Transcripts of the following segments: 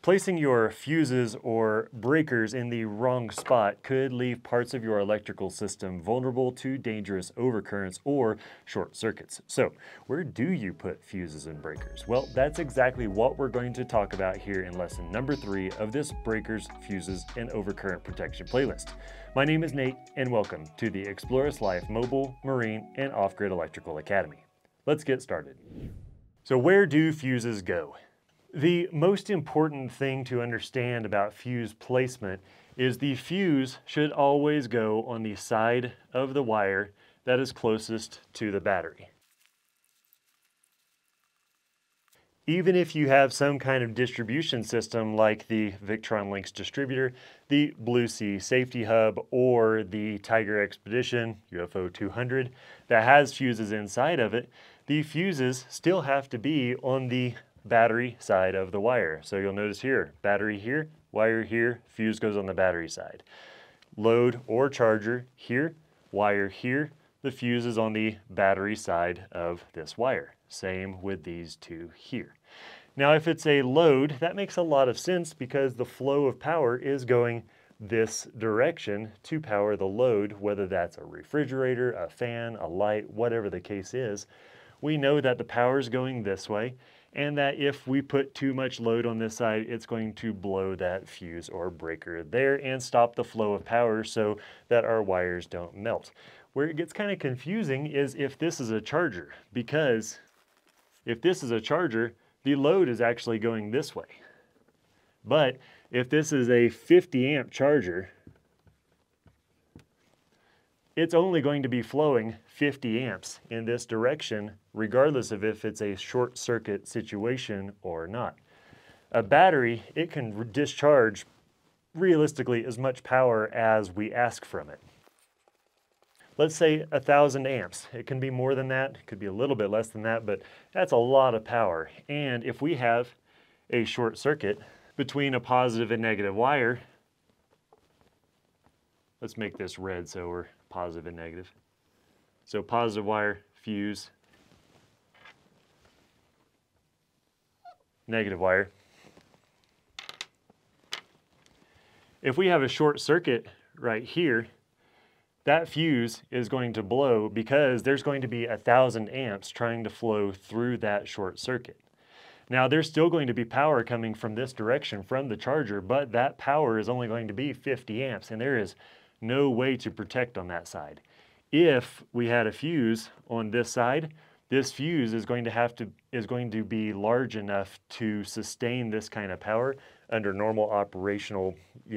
Placing your fuses or breakers in the wrong spot could leave parts of your electrical system vulnerable to dangerous overcurrents or short circuits. So, where do you put fuses and breakers? Well, that's exactly what we're going to talk about here in lesson number 3 of this Breakers, Fuses, and Overcurrent Protection playlist. My name is Nate, and welcome to the explorist.life Mobile, Marine, and Off-Grid Electrical Academy. Let's get started. So where do fuses go? The most important thing to understand about fuse placement is the fuse should always go on the side of the wire that is closest to the battery. Even if you have some kind of distribution system like the Victron Links distributor, the Blue Sea Safety Hub, or the Tiger Expedition UFO 200 that has fuses inside of it, the fuses still have to be on the battery side of the wire. So you'll notice here, battery here, wire here, fuse goes on the battery side. Load or charger here, wire here, the fuse is on the battery side of this wire. Same with these two here. Now if it's a load, that makes a lot of sense because the flow of power is going this direction to power the load, whether that's a refrigerator, a fan, a light, whatever the case is. We know that the power is going this way, and that if we put too much load on this side, it's going to blow that fuse or breaker there and stop the flow of power so that our wires don't melt. Where it gets kind of confusing is if this is a charger, because if this is a charger, the load is actually going this way. But if this is a 50 amp charger, it's only going to be flowing 50 amps in this direction, regardless of if it's a short circuit situation or not. A battery, it can discharge realistically as much power as we ask from it. Let's say 1,000 amps. It can be more than that, it could be a little bit less than that, but that's a lot of power. And if we have a short circuit between a positive and negative wire, let's make this red so we're positive and negative. So positive wire, fuse, negative wire. If we have a short circuit right here, that fuse is going to blow because there's going to be 1,000 amps trying to flow through that short circuit. Now there's still going to be power coming from this direction from the charger, but that power is only going to be 50 amps, and there is no way to protect on that side. If we had a fuse on this side, this fuse is going to be large enough to sustain this kind of power under normal operational,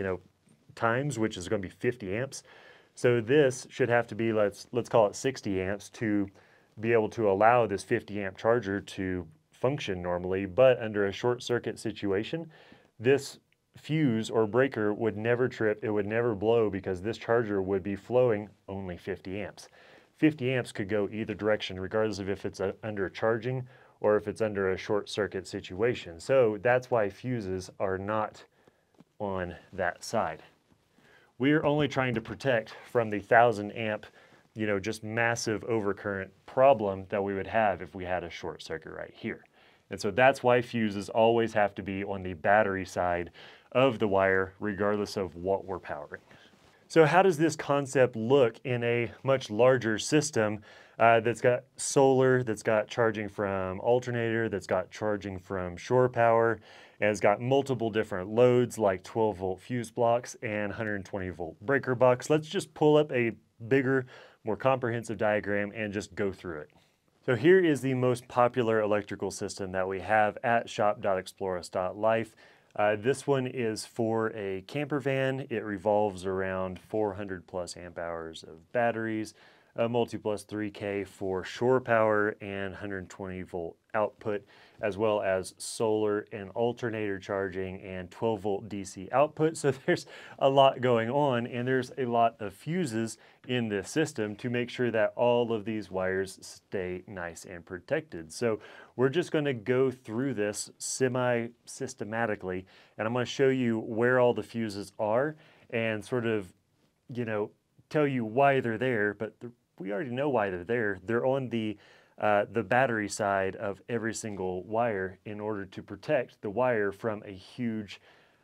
times, which is going to be 50 amps. So this should have to be, let's call it 60 amps to be able to allow this 50 amp charger to function normally, but under a short circuit situation, this fuse or breaker would never trip, it would never blow because this charger would be flowing only 50 amps. 50 amps could go either direction regardless of if it's under charging or if it's under a short circuit situation. So that's why fuses are not on that side. We're only trying to protect from the 1,000 amp, just massive overcurrent problem that we would have if we had a short circuit right here. And so that's why fuses always have to be on the battery side of the wire, regardless of what we're powering. So how does this concept look in a much larger system that's got solar, that's got charging from alternator, that's got charging from shore power, and it's got multiple different loads like 12 volt fuse blocks and 120 volt breaker box? Let's just pull up a bigger, more comprehensive diagram and just go through it. So here is the most popular electrical system that we have at shop.explorist.life. This one is for a camper van. It revolves around 400 plus amp hours of batteries, a multi-plus 3K for shore power and 120 volt output, as well as solar and alternator charging and 12 volt DC output. So there's a lot going on, and there's a lot of fuses in this system to make sure that all of these wires stay nice and protected. So we're just going to go through this semi-systematically, and I'm going to show you where all the fuses are and sort of, tell you why they're there, but we already know why they're there. They're on the the battery side of every single wire in order to protect the wire from a huge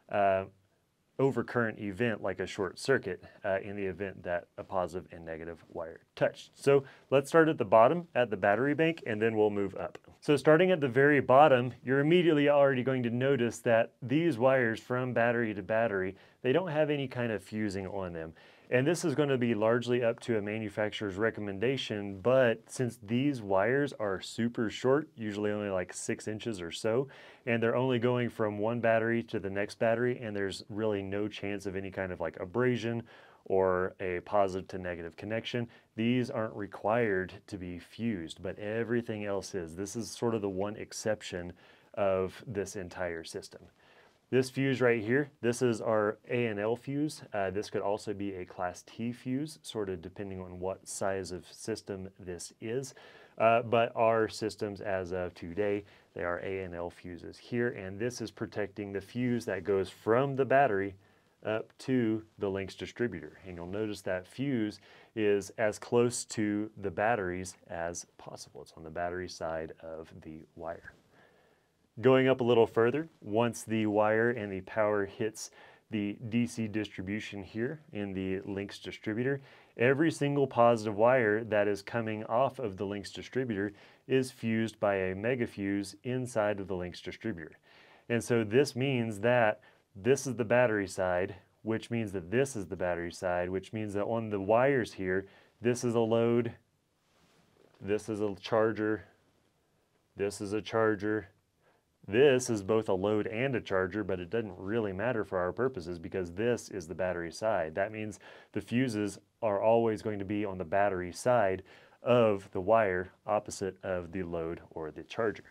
overcurrent event like a short circuit in the event that a positive and negative wire touched. So let's start at the bottom at the battery bank, and then we'll move up. So starting at the very bottom, you're immediately already going to notice that these wires from battery to battery, they don't have any kind of fusing on them. And this is going to be largely up to a manufacturer's recommendation, but since these wires are super short, usually only like 6 inches or so, and they're only going from one battery to the next battery, and there's really no chance of any kind of like abrasion or a positive to negative connection, these aren't required to be fused, but everything else is. This is sort of the one exception of this entire system. This fuse right here, this is our A&L fuse. This could also be a Class T fuse, sort of depending on what size of system this is. But our systems as of today, they are A&L fuses here, and this is protecting the fuse that goes from the battery up to the links distributor. And you'll notice that fuse is as close to the batteries as possible. It's on the battery side of the wire. Going up a little further, once the wire and the power hits the DC distribution here in the links distributor, every single positive wire that is coming off of the links distributor is fused by a mega fuse inside of the links distributor. And so this means that this is the battery side, which means that this is the battery side, which means that on the wires here, this is a load, this is a charger, this is a charger. This is both a load and a charger, but it doesn't really matter for our purposes because this is the battery side. That means the fuses are always going to be on the battery side of the wire opposite of the load or the charger.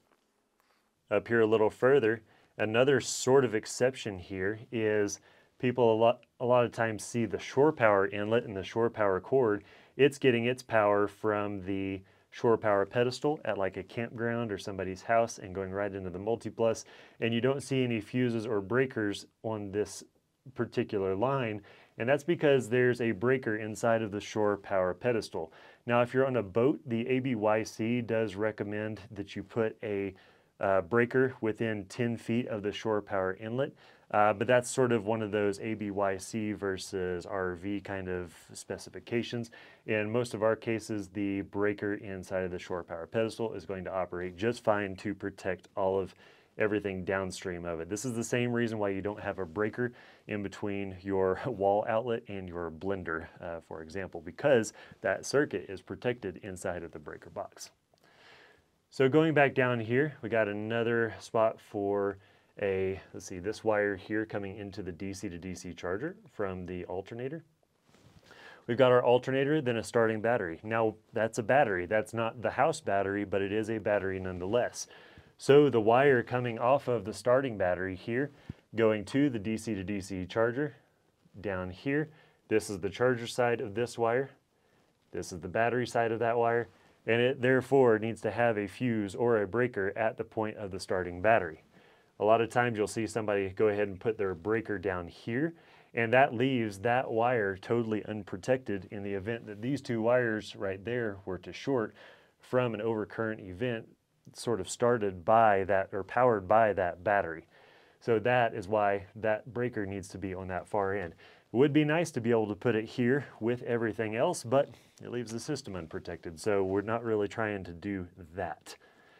Up here a little further, another sort of exception here is people a lot of times see the shore power inlet and the shore power cord. It's getting its power from the shore power pedestal at like a campground or somebody's house and going right into the multiplus, and you don't see any fuses or breakers on this particular line, and that's because there's a breaker inside of the shore power pedestal. Now if you're on a boat, the ABYC does recommend that you put a breaker within 10 feet of the shore power inlet, but that's sort of one of those ABYC versus RV kind of specifications. In most of our cases, the breaker inside of the shore power pedestal is going to operate just fine to protect all of everything downstream of it. This is the same reason why you don't have a breaker in between your wall outlet and your blender, for example, because that circuit is protected inside of the breaker box. So going back down here, we got another spot for let's see, this wire here coming into the DC to DC charger from the alternator. We've got our alternator, then a starting battery. Now that's a battery. That's not the house battery, but it is a battery nonetheless. So the wire coming off of the starting battery here, going to the DC to DC charger, down here, this is the charger side of this wire. This is the battery side of that wire, and it therefore needs to have a fuse or a breaker at the point of the starting battery. A lot of times you'll see somebody go ahead and put their breaker down here, and that leaves that wire totally unprotected in the event that these two wires right there were to short from an overcurrent event sort of started by that or powered by that battery. So that is why that breaker needs to be on that far end. It would be nice to be able to put it here with everything else, but it leaves the system unprotected, so we're not really trying to do that.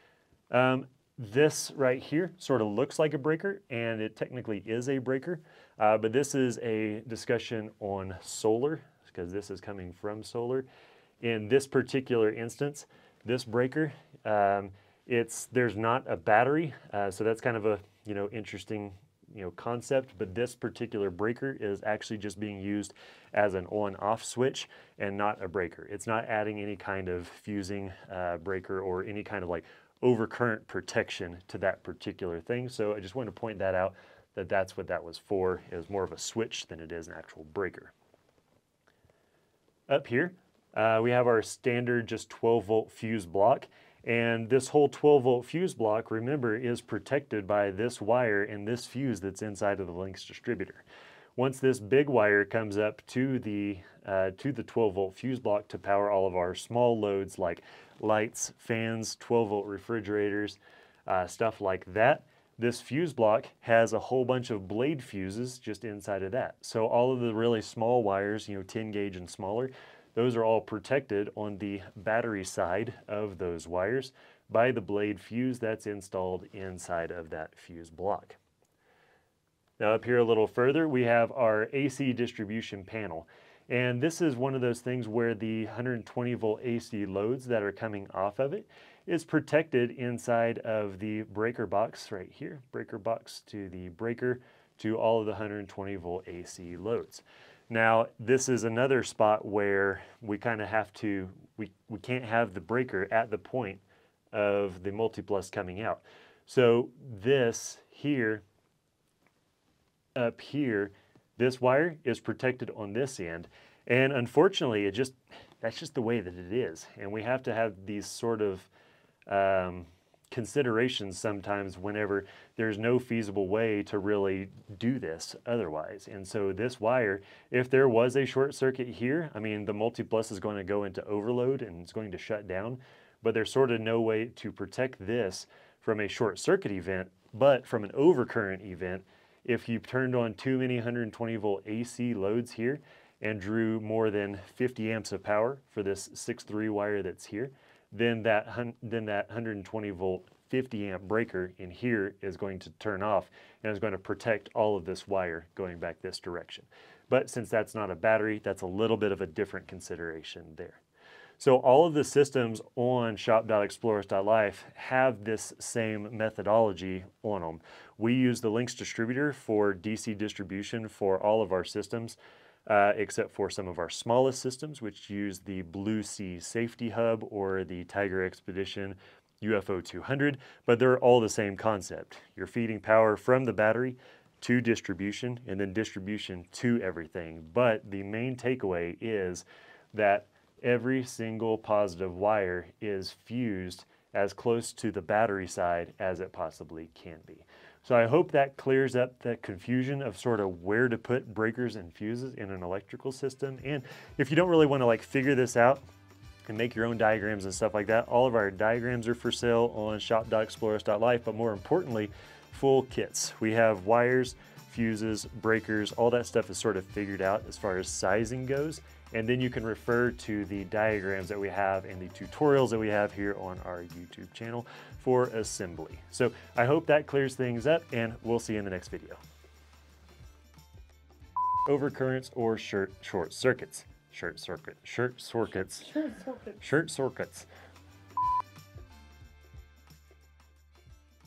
This right here sort of looks like a breaker, and it technically is a breaker, but this is a discussion on solar, because this is coming from solar. In this particular instance, this breaker, there's not a battery, so that's kind of a interesting concept, but this particular breaker is actually just being used as an on-off switch and not a breaker. It's not adding any kind of fusing breaker or any kind of like overcurrent protection to that particular thing. So I just wanted to point that out, that that's what that was for. It was more of a switch than it is an actual breaker. Up here, we have our standard just 12-volt fuse block. And this whole 12-volt fuse block, remember, is protected by this wire and this fuse that's inside of the links distributor. Once this big wire comes up to the 12-volt fuse block to power all of our small loads like lights, fans, 12-volt refrigerators, stuff like that. This fuse block has a whole bunch of blade fuses just inside of that. So all of the really small wires, 10 gauge and smaller, those are all protected on the battery side of those wires by the blade fuse that's installed inside of that fuse block. Now up here a little further, we have our AC distribution panel. And this is one of those things where the 120 volt AC loads that are coming off of it is protected inside of the breaker box right here. Breaker box to the breaker to all of the 120 volt AC loads. Now, this is another spot where we kind of have to, we can't have the breaker at the point of the multiplus coming out. So this here, up here, this wire is protected on this end. And unfortunately, that's just the way that it is. And we have to have these sort of considerations sometimes whenever there's no feasible way to really do this otherwise. And so this wire, if there was a short circuit here, I mean, the multiplus is going to go into overload and it's going to shut down, but there's sort of no way to protect this from a short circuit event, but from an overcurrent event, if you turned on too many 120 volt AC loads here and drew more than 50 amps of power for this 6-3 wire that's here, then that 120 volt 50 amp breaker in here is going to turn off and is going to protect all of this wire going back this direction. But since that's not a battery, that's a little bit of a different consideration there. So all of the systems on shop.explorist.life have this same methodology on them. We use the Lynx distributor for DC distribution for all of our systems, except for some of our smallest systems, which use the Blue Sea Safety Hub or the Tiger Expedition UFO 200, but they're all the same concept. You're feeding power from the battery to distribution and then distribution to everything. But the main takeaway is that every single positive wire is fused as close to the battery side as it possibly can be. So I hope that clears up that confusion of sort of where to put breakers and fuses in an electrical system. And if you don't really want to like figure this out and make your own diagrams and stuff like that, all of our diagrams are for sale on shop.explorist.life, but more importantly, full kits. We have wires, fuses, breakers, all that stuff is sort of figured out as far as sizing goes. And then you can refer to the diagrams that we have and the tutorials that we have here on our YouTube channel for assembly. So I hope that clears things up, and we'll see you in the next video. Overcurrents or short circuits. Short circuits.